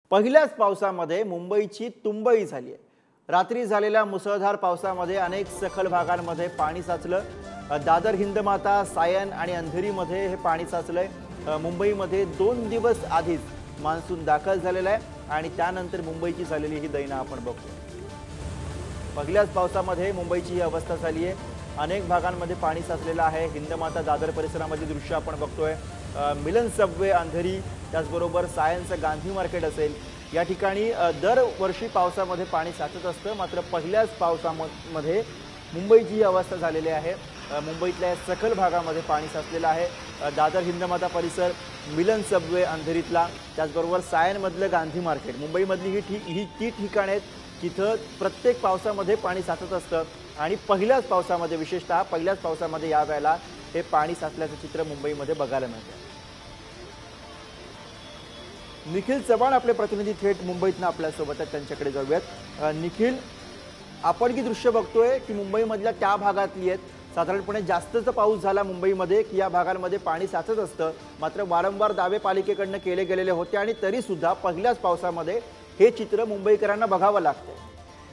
पहिल्याच पावसामध्ये मुंबईची तुंबई झाली आहे। रात्री झालेल्या मुसळधार पावसामध्ये अनेक सखल भागांमध्ये पाणी साचलं। दादर हिंदमाता सायन आणि अंधेरीमध्ये हे पाणी साचलंय। मुंबईमध्ये 2 दिवस आधीच मान्सून दाखल झालेला आहे आणि त्यानंतर मुंबईची झालेली ही दैना आपण बघतो। पहिल्याच पावसामध्ये मुंबईची ही अवस्था झाली आहे। अनेक भागांमध्ये पाणी साचलेलं आहे। हिंदमाता दादर परिसरामध्ये दृश्य आपण बघतोय। मिलन सबवे अंधेरी त्याचबरोबर सायन्सचं गांधी मार्केट असेल या ठिकाणी दरवर्षी पावसामध्ये पाणी साचत असतं, मात्र पहिल्याच पावसामध्ये मुंबईची ही अवस्था झालेली आहे। मुंबईतल्या सखल भागामध्ये पाणी साचलेलं आहे। दादर हिंदमाता परिसर, मिलन सबवे अंधेरीतला, त्याचबरोबर सायनमधलं गांधी मार्केट, मुंबईमधली ही ती ठिकाणे आहेत जिथं प्रत्येक पावसामध्ये पाणी साचत असतं आणि पहिल्याच पावसामध्ये विशेषतः पहिल्याच पावसामध्ये यावेळेला हे पाणी साचल्याचं चित्र मुंबईमध्ये बघायला मिळतं। निखिल चव्हाण आपले प्रतिनिधी थेट मुंबईतनं आपल्यासोबत आहेत, त्यांच्याकडे जाऊयात। निखिल, आपण की दृश्य बघतोय की मुंबईमधल्या त्या भागातली आहेत, साधारणपणे जास्तच पाऊस झाला मुंबईमध्ये की या भागांमध्ये पाणी साचत असतं, मात्र वारंवार दावे पालिकेकडनं केले गेलेले होते आणि तरी सुद्धा पहिल्याच पावसामध्ये हे चित्र मुंबईकरांना बघावं लागतं।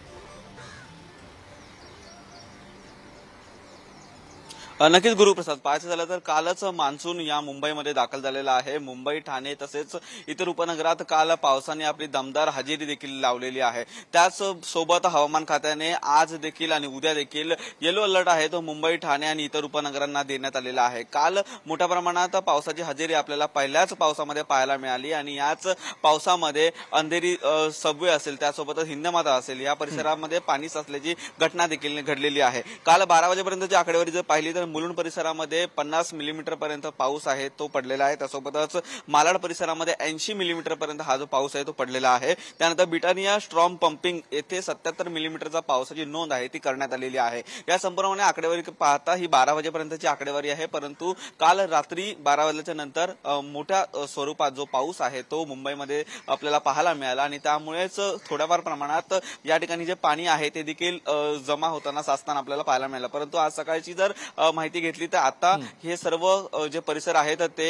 नक्कीच गुरुप्रसाद, पाहायचं झालं तर कालच मान्सून या मुंबईमध्ये दाखल झालेला आहे। मुंबई, ठाणे तसेच इतर उपनगरात काल पावसाने आपली दमदार हजेरी देखील लावलेली आहे। त्याच सोबत हवामान खात्याने आज देखील आणि उद्या देखील येलो अलर्ट आहे तो मुंबई, ठाणे आणि इतर उपनगरांना देण्यात आलेला आहे। काल मोठ्या प्रमाणात पावसाची हजेरी आपल्याला पहिल्याच पावसामध्ये पाहायला मिळाली आणि याच पावसामध्ये अंधेरी सबवे असेल, त्यासोबतच हिंदमाता असेल या परिसरामध्ये पाणी साचल्याची घटना देखील घडलेली आहे। काल 12 वाजेपर्यंतची आकडेवारी जर पाहिली तर मुलुंड परिसरामध्ये 50 मिलीमीटर पर्यंत पाऊस आहे तो पडलेला आहे। त्यासोबतच मालाड परिसरामध्ये 80 मिलीमीटर पर्यंत हा जो पाऊस आहे तो पडलेला आहे। त्यानंतर बिटानिया स्ट्रॉम पंपिंग येथे 77 मिलीमीटरचा पावसाची नोंद आहे ती करण्यात आलेली आहे। या संपूर्ण आकडेवारी पाहता ही 12 वाजेपर्यंतची आकडेवारी आहे, परंतु काल रात्री 12 वाजल्याच्या नंतर मोठ्या स्वरूपात जो पाऊस आहे तो मुंबईमध्ये आपल्याला पाहायला मिळाला आणि त्यामुळेच थोड्याफार प्रमाणात या ठिकाणी जे पाणी आहे ते देखील जमा होताना साचताना आपल्याला पाहायला मिळालं। परंतु आज सकाळची जर माहिती घेतली तर आता हे सर्व जे परिसर आहेत ते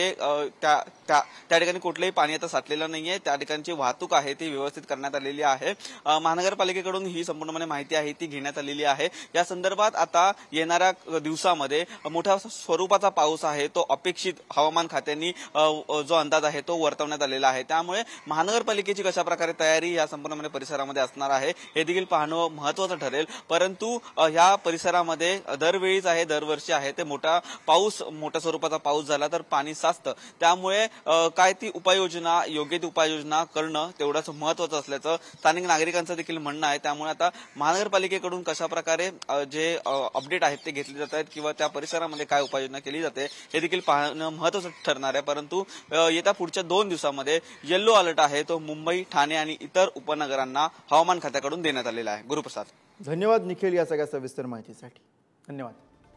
त्या ठिकाणी कुठलेही पाणी आता साठलेलं नाहीये। त्या ठिकाणची वाहतूक आहे ती व्यवस्थित करण्यात आलेली आहे। महानगरपालिकेकडून ही संपूर्णपणे माहिती आहे ती घेण्यात आलेली आहे। या संदर्भात आता येणाऱ्या दिवसामध्ये मोठ्या स्वरूपाचा पाऊस आहे तो अपेक्षित हवामान खात्याने जो अंदाज आहे तो वर्तवण्यात आलेला आहे। त्यामुळे महानगरपालिकेची कशा प्रकारे तयारी या संपूर्णपणे परिसरामध्ये असणार आहे हे देखील पाहणं महत्त्वाचं ठरेल। परंतु या परिसरामध्ये दरवेळीच आहे, दरवर्षी आहे ते मोठ्या स्वरूपाचा पाऊस झाला तर पाणी साचतं। त्यामुळे काय ती उपाययोजना, योग्य ती उपाययोजना करणं तेवढंच महत्त्वाचं असल्याचं स्थानिक नागरिकांचं देखील म्हणणं आहे। त्यामुळे आता महानगरपालिकेकडून कशा प्रकारे जे अपडेट आहेत ते घेतले जात आहेत किंवा त्या परिसरामध्ये काय उपाययोजना केली जाते हे देखील पाहणं महत्त्वाचं ठरणार आहे। परंतु येत्या पुढच्या 2 दिवसामध्ये येलो अलर्ट आहे तो मुंबई, ठाणे आणि इतर उपनगरांना हवामान खात्याकडून देण्यात आलेला आहे। गुरुप्रसाद, धन्यवाद निखिल या सगळ्या सविस्तर माहितीसाठी। धन्यवाद।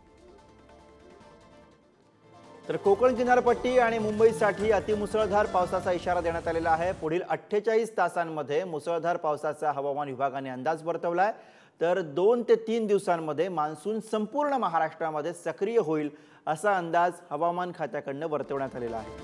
तर कोकण किनारपट्टी आणि मुंबईसाठी अतिमुसळधार पावसाचा इशारा देण्यात आलेला आहे। पुढील 48 तासांमध्ये मुसळधार पावसाचा हवामान विभागाने अंदाज वर्तवलाय। तर 2 ते 3 दिवसांमध्ये मान्सून संपूर्ण महाराष्ट्रामध्ये सक्रिय होईल असा अंदाज हवामान खात्याकडून वर्तवण्यात आलेला आहे।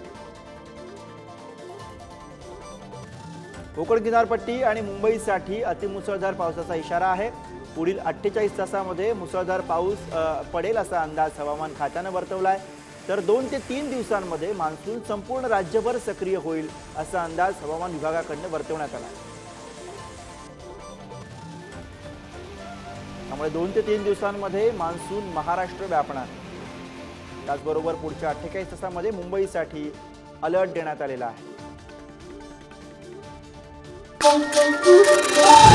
कोकण किनारपट्टी आणि मुंबईसाठी अतिमुसळधार पावसाचा इशारा आहे। पुढील 48 तासांमध्ये मुसळधार पाऊस पडेल असा अंदाज हवामान खात्याने वर्तवलाय। तर 2 ते 3 दिवसांमध्ये मान्सून संपूर्ण राज्यभर सक्रिय होईल असा अंदाज हवामान विभागाकडून वर्तवण्यात आला आहे। त्यामुळे 2 ते 3 दिवसांमध्ये मान्सून महाराष्ट्र व्यापणार। त्याचबरोबर पुढच्या 48 तासांमध्ये मुंबईसाठी अलर्ट देण्यात आलेला आहे।